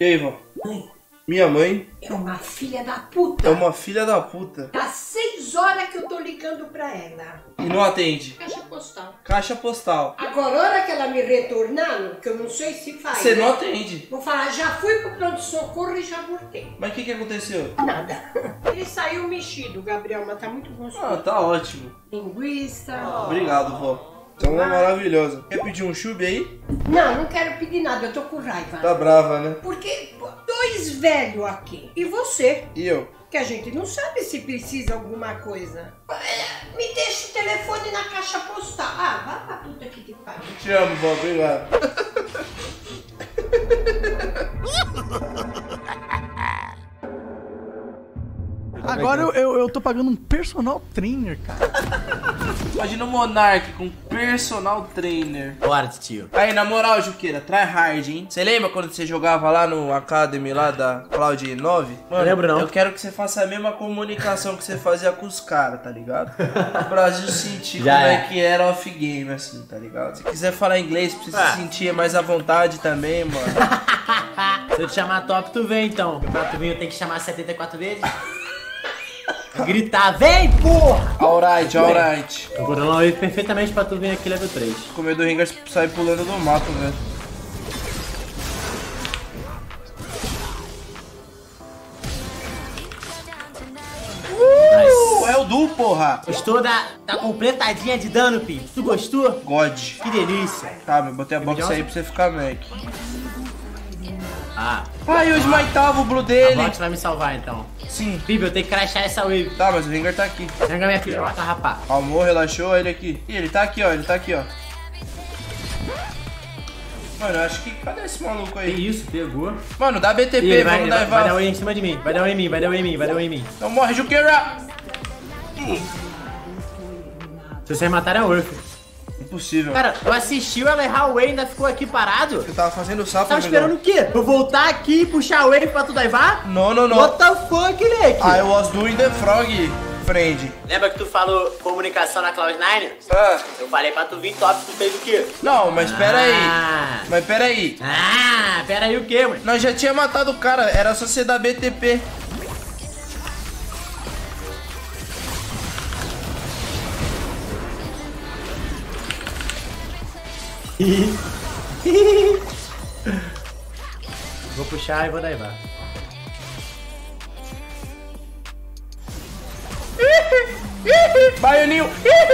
E aí, vó? Mãe, Minha mãe é uma filha da puta. é uma filha da puta. Tá 6 horas que eu tô ligando pra ela. E não atende. Caixa postal. Caixa postal. Agora, a hora que ela me retornar, que eu não sei se faz. Você né? não atende. Vou falar, já fui pro pronto-socorro e já voltei. Mas o que aconteceu? Nada. Ele saiu mexido, Gabriel, mas tá muito gostoso. Ah, tá ótimo. Linguiça. Obrigado, vó. Você é uma maravilhosa. Quer pedir um chub aí? Não quero pedir nada, eu tô com raiva. Tá brava, né? Porque 2 velhos aqui. E você? E eu? Que a gente não sabe se precisa alguma coisa. Me deixa o telefone na caixa postal. Ah, vá pra puta que te pariu. Te amo, vó. Obrigado. Agora eu tô pagando um personal trainer, cara. Imagina o Monark com personal trainer. Bora, tio. Aí, na moral, Juqueira, try hard, hein? Você lembra quando você jogava lá no Academy lá da Cloud 9? Mano, Lembro não. Eu quero que você faça a mesma comunicação que você fazia com os caras, tá ligado? O Brasil sentir Já como é. é que era off-game, assim, tá ligado? Se quiser falar inglês, pra você se sentir mais à vontade também, mano. Se eu te chamar top, tu vem então. Pra tu vir, eu tenho que chamar 74 vezes. Gritar, vem, porra! Alright, alright. Eu vou dar uma wave perfeitamente pra tu vir aqui level 3. Com medo do Rengar sair pulando do mato, velho. É o Du, porra! Gostou da completadinha de dano, Pi? Tu gostou? God. Que delícia. Tá, mas botei a box aí pra você ficar Mac. Ah, Ai, eu esmaitava o blue a dele. bot vai me salvar então. Sim. Pibe, eu tenho que crashar essa wave. Tá, mas o Rengar tá aqui. Pega minha piroca, rapá. Calmou, relaxou, ele aqui. Ih, ele tá aqui, ó, ele tá aqui, ó. Mano, eu acho que... Cadê esse maluco Que aí? isso, pegou. Mano, dá BTP, Ih, ele vamos dar vai dar Eval. wave em cima de mim. Vai dar wave em mim, vai dar wave em mim, vai dar wave em mim. Então morre, Juqueira! Se vocês matarem é Worth. Impossível. Cara, eu assisti ela errar o wave e ainda ficou aqui parado. Eu tava fazendo sapo, Tava esperando o quê? Eu voltar aqui e puxar o wave pra tu daivar? Não, não, não. What the fuck, Leque? I was doing the frog, friend. Lembra que tu falou comunicação na Cloud9? Ah, Eu falei pra tu vir top, tu fez o quê? não, mas pera aí. Ah, Mas pera aí. pera aí o quê, mano? Nós já tinha matado o cara, era só você dar BTP. Vou puxar e vou daivar. Baianinho.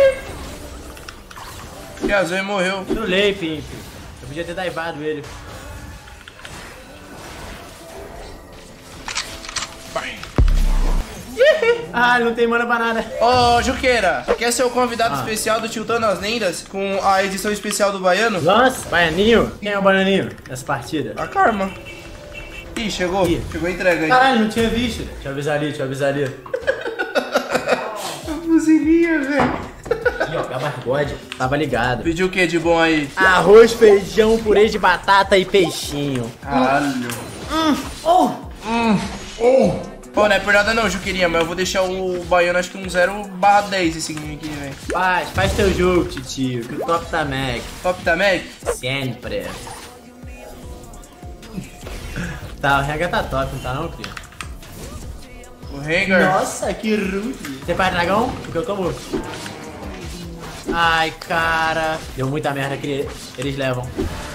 E a Zoe morreu. Trulei, Pimp. Eu podia ter daivado ele. Ah, ele não tem mana pra nada. Ô, Juqueira, quer ser o convidado especial do Tiltando as Lendas com a edição especial do Baiano? Nossa, baianinho. Quem é o baianinho nessa partida? A Karma. Ih, chegou. Ih. Chegou a entrega aí. Caralho, não tinha visto. Deixa eu avisar ali, deixa eu avisar ali. Fuzilinha, velho. Ih, ó, Gabargode. Tava ligado. Pediu o que de bom aí? Arroz, feijão, purê de batata e peixinho. Caralho. Pô, não é por nada não, Juqueirinha, mas eu vou deixar o Baiano acho que um 0/10 esse game aqui, velho. Faz teu jogo, titio, que o top tá Mac. Top da Mac? Sempre. Tá, o Rengar tá top, não tá não, cria? O Rengar. Nossa, que rude. Você faz dragão? Porque eu tô morto. Ai, cara. Deu muita merda que eles levam.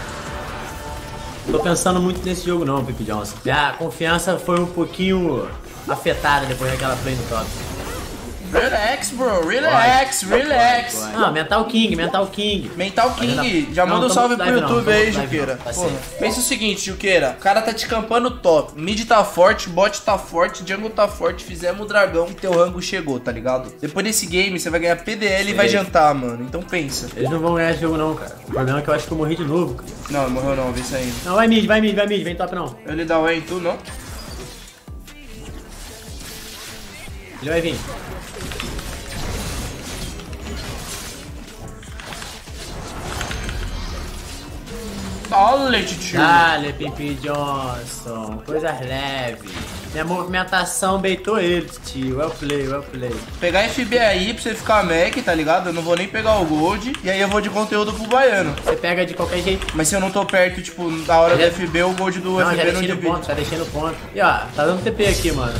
Tô pensando muito nesse jogo não, Pipi Johnson. Minha confiança foi um pouquinho afetada depois daquela play no top. Relax, bro. Relax, relax. Não, Mental King, Mental King. Mental King, já Não, manda um tamo salve pro live não, YouTube tamo aí, live Juqueira. não, tá Porra, certo. pensa o seguinte, Juqueira. O cara tá te campando top. Mid tá forte, bot tá forte, jungle tá forte. Fizemos o dragão e teu rango chegou, tá ligado? Depois desse game, você vai ganhar PDL e vai jantar, mano. Então pensa. Eles não vão ganhar esse jogo não, cara. O problema é que eu acho que eu morri de novo, cara. Não, morreu não, vê isso aí. Não, vai mid, vai mid, vai mid, vem top não. Ele dá o E em tu, não? Ele vai vir. Olha, tio. Dale, Pipi Johnson. Coisas leves. Minha movimentação beitou ele, tio. Well play, well play. Pegar FB aí pra você ficar Mac, tá ligado? Eu não vou nem pegar o Gold. E aí eu vou de conteúdo pro baiano. Você pega de qualquer jeito. Mas se eu não tô perto, tipo, na hora do FB, o Gold do Não, FB já não deixei no divide. ponto, já deixei no ponto. E ó, tá dando TP aqui, mano.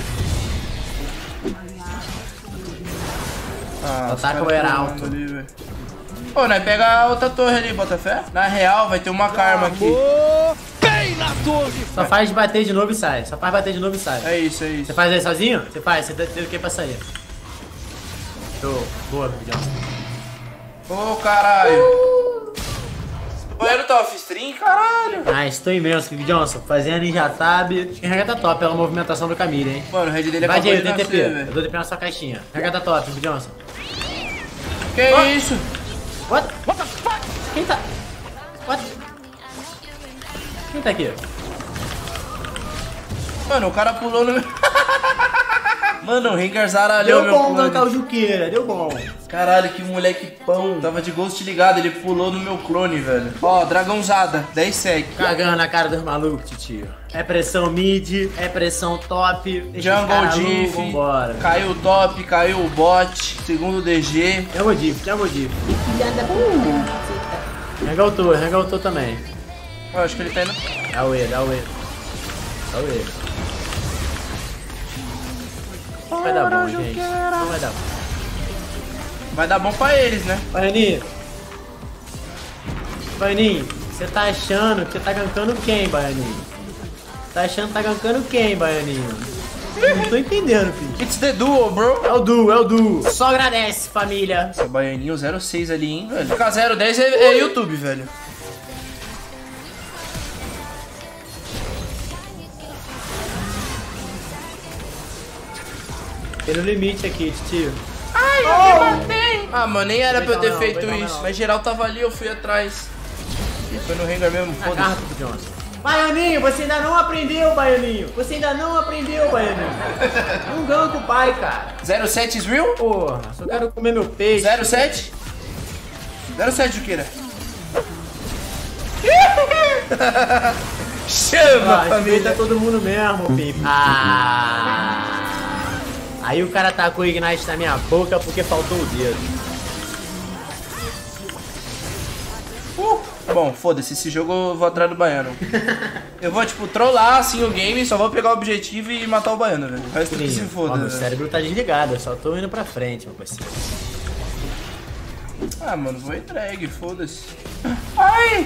Ah, Só os tá com o caras Heraldo. pulando ali, velho. Pô, nós pega a outra torre ali, Botafé. Na real, vai ter uma karma aqui. Bem na torre! Só faz bater de novo e sai. Só faz bater de novo e sai. É isso, é isso. Você faz aí sozinho? Você faz, você tem o que pra sair. Show. Boa, Bidão. Ô, caralho. O baiano tá off-stream, caralho. Nice, tô imenso, Big Johnson. Fazendo Ninja Tab. Acho que regata top pela movimentação do Camille, hein? Mano, o red dele Vai, acabou Diego, de tem TP. nascer, Eu velho. dou TP na sua caixinha. Regata top, Big Johnson. Que isso? What? What the fuck? Quem tá? What? Quem tá aqui? Mano, o cara pulou no... Mano, o Rengar zaralhou Deu meu bom clone. tancar o Juqueira, deu bom. Caralho, que moleque pão. Tava de Ghost ligado, ele pulou no meu clone, velho. Ó, dragãozada, 10 sec. Cagando na cara dos malucos, titio. É pressão mid, é pressão top. Deixa os Jungle caras diff. vambora. Caiu o top, caiu o bot. Segundo DG. Jungle diff, Jungle diff. Regaltou também. Eu acho que ele tá indo... Dá o E. Dá o E. Vai dar bom, gente. Não vai dar bom. Vai dar bom pra eles, né? Baianinho, você tá achando que você tá gankando quem, Baianinho? Tá achando que tá gankando quem, Baianinho? Não tô entendendo, filho. It's the duo, bro. É o duo. Só agradece, família. Esse baianinho 06 ali, hein, velho. Ficar 010 é YouTube, velho. Tem no limite aqui, tio. Ai, eu me matei. Ah, mano, nem era pra eu ter Não, feito não, isso. não. Mas geral tava ali, eu fui atrás. Ih, foi no Rengar mesmo, Na garra foda-se. do Johnson. Baianinho, você ainda não aprendeu, Baianinho. Baianinho. Não ganka o pai, cara. 07 is real? Porra, só quero comer meu peixe. 07? 07, Juqueira. Chama, Ah, família. tá todo mundo mesmo, Pipe. Aí o cara tacou o Ignite na minha boca porque faltou o dedo. Bom, foda-se, esse jogo eu vou atrás do baiano. Eu vou, tipo, trollar assim o game, só vou pegar o objetivo e matar o baiano, velho. O resto que se Ó, foda, meu velho. cérebro tá desligado, eu só tô indo pra frente, meu parceiro. Ah, mano, vou entregue, foda-se. Ai!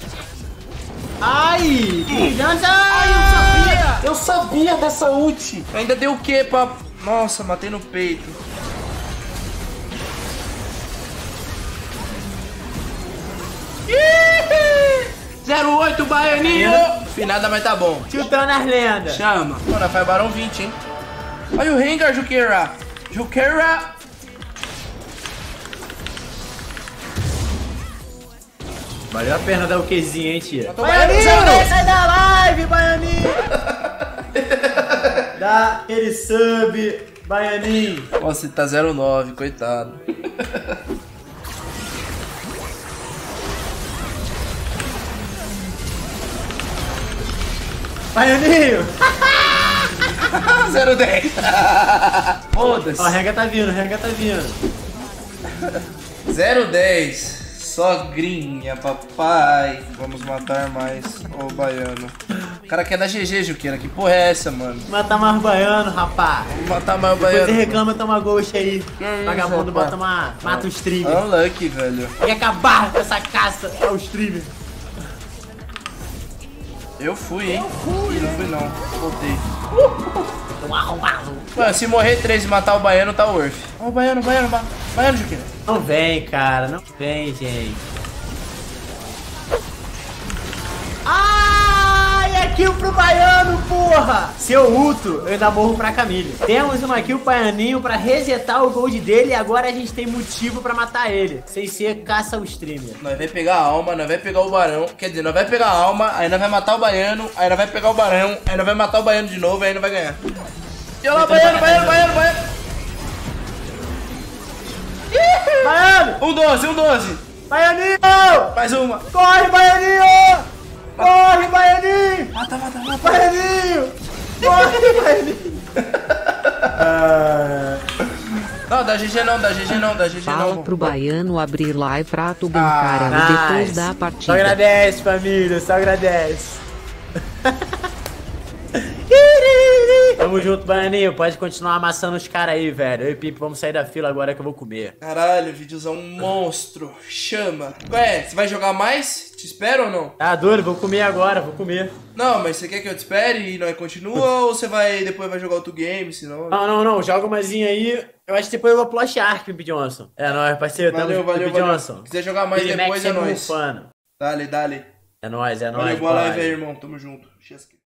Ai! Eu sabia dessa ult! Ainda deu o quê pra... Nossa, matei no peito. Ih! 08, baianinho! Finada, mas tá bom. Chutando as lendas. Chama. Mano, faz barão 20, hein? Olha o Rengar, Juqueira. Valeu a pena dar o Qzinho, hein, tia? Baianinho! Sai da live, Baianinho! Dá aquele sub, Baianinho. Nossa, ele tá 09, coitado. Baianinho! 010. Foda-se. Ó, a rega tá vindo, 010. Sogrinha, papai. Vamos matar mais o baiano. O cara quer dar GG, Juqueira. Que porra é essa, mano? Matar mais baiano, rapaz. Vamos matar mais o Depois você baiano. reclama, toma ghost aí. isso, Vagabundo rapaz? bota uma. Mata o streamer. Unlucky, velho. E acabar com essa caça ao streamer. Eu fui, hein? Ih, não fui não. Voltei. Um arrombado. Mano, se morrer 3 e matar o baiano, tá worth. Ó, o baiano, baiano, Juqueira. Não vem, cara. Não vem, gente. Ai, é kill pro baiano, porra! Seu Uto, eu ainda morro pra Camille. Temos uma kill pro baianinho pra resetar o gold dele e agora a gente tem motivo pra matar ele. Sem ser caça o streamer. Nós vai pegar a alma, nós vai pegar o barão. Quer dizer, nós vai pegar a alma, aí nós vai matar o baiano, aí nós vai pegar o barão, aí nós vai matar o baiano de novo, aí nós vai ganhar. E olha lá, baiano. Baiano! 12. Baianinho! Mais uma. Corre, baianinho! Corre, Baianinho! Mata. Baianinho! Corre, Baianinho! Não, dá GG não. Fala pro Baiano abrir live pra tu brincar depois da Só partida. agradece, família, só agradece. Tamo junto, Baianinho. Pode continuar amassando os caras aí, velho. Eu e Pipe vamos sair da fila agora que eu vou comer. Caralho, videozão monstro. Chama. Ué, você vai jogar mais? Te espero ou não? Tá doido? Vou comer agora, vou comer. Não, mas você quer que eu te espere e nós continua ou você depois vai jogar outro game, senão... Não. Joga umazinha aí. Eu acho que depois eu vou pro Shark, Pipe Johnson. É nóis, parceiro. Valeu. Pipe Johnson. Se quiser jogar mais Big depois, Mac é sempre nóis. bufando. Dale. É nóis, Valeu, boa pai. live aí, irmão. Tamo junto.